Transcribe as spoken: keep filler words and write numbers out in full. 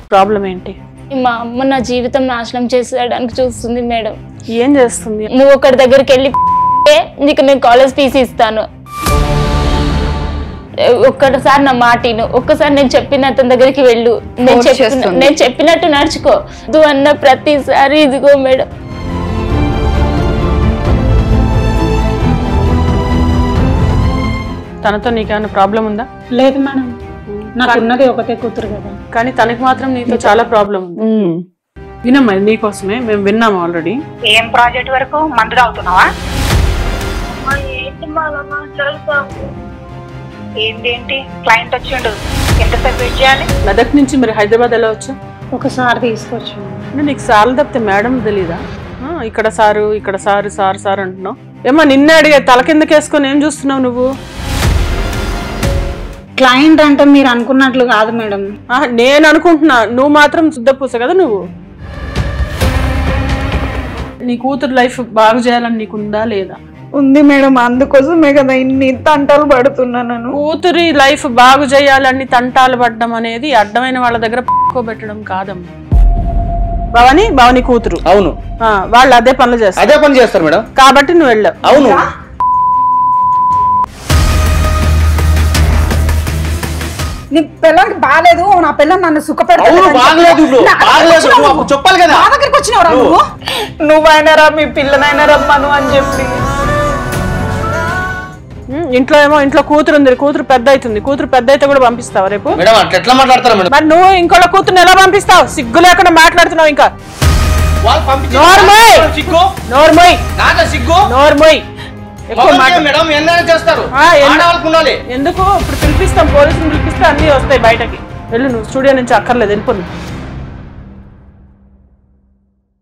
Problem ఏంటి? మా అమ్మ నా జీవితం నాశనం చేసేయడానికి చూస్తుంది మేడం. ఏం చేస్తుంది? నువ్వు ఒకటి దగ్గరికి వెళ్ళి నీకు నేను కాలేజ్ ఫీజు ఇస్తాను, ఒక్కసారి నా మాటిను, ఒక్కసారి నేను చెప్పిన అతని దగ్గరికి వెళ్ళు, నేను చెప్పిన నేను చెప్పినట్టు నడుచుకో దు అన్న ప్రతిసారి ఇదిగో మేడం. తనతో నీకేమైనా ప్రాబ్లం ఉందా? లేదు మేడం, నాకున్నది ఒకటే కూతురు కదా. కానీ తనకి మాత్రం నీతో చాలా ప్రాబ్లం ఉంది. వినమ్మా, నీకోసమే మేము విన్నాము ఆల్రెడీ. ఏం ప్రాజెక్ట్ వరకు మందు తాగుతున్నావా? ఏంటి క్లయింట్ వచ్చిండు, ఎంతసేపు వెయిట్ చేయాలి? మెదక్ నుంచి మరి హైదరాబాద్ ఎలా వచ్చా? ఒకసారి తీసుకొచ్చాను. నీకు సార్లు తప్పితే మేడం తెలీదా? ఇక్కడ సారు ఇక్కడ సారు సారు సార్ అంటున్నావు. ఏమో నిన్నే అడిగే, తల కిందకి వేసుకొని ఏం చూస్తున్నావు నువ్వు? క్లయింట్ అంటే మీరు అనుకున్నట్లు కాదు మేడం. నేను అనుకుంటున్నా, నువ్వు మాత్రం శుద్ధ పూస కదా నువ్వు. నీ కూతురు లైఫ్ బాగు చేయాలని నీకుందా లేదా? ఉంది మేడం, అందుకోసమే కదా ఇన్ని తంటాలు పడుతున్నాను. కూతురి లైఫ్ బాగు చేయాలని తంటాలు పడడం అనేది అడ్డమైన వాళ్ళ దగ్గర పట్టుకోబెట్టడం కాదమ్మా. భవని భవని కూతురు. అవును, వాళ్ళు అదే పనులు చేస్తారు. అదే పని చేస్తారు మేడం, కాబట్టి నువ్వు వెళ్ళావు. అవును. నీ పిల్లలకి బాగాలేదు, నా పిల్లలు నన్ను సుఖపెడతాను చెప్పాలి కదా. నా దగ్గరికి వచ్చినవరా నువ్వు? నువ్వైనారా మీ పిల్లనైనా రమ్మను అని చెప్పి. ఇంట్లో ఏమో ఇంట్లో కూతురు ఉంది, కూతురు పెద్ద అవుతుంది, కూతురు పెద్ద అయితే కూడా పంపిస్తావు రేపు? మేడం ఎట్లా మాట్లాడతారు మేడం? మరి నువ్వు ఇంకో కూతురుని ఎలా పంపిస్తావు? సిగ్గు లేకుండా మాట్లాడుతున్నావు. ఇంకా ఎందుకు ఇప్పుడు పిలిపిస్తాం, పోలీసులు పిలిపిస్తే అన్ని వస్తాయి బయటకి. వెళ్ళు, నువ్వు స్టూడియో నుంచి అక్కర్లేదు, వెళ్ళిపోను.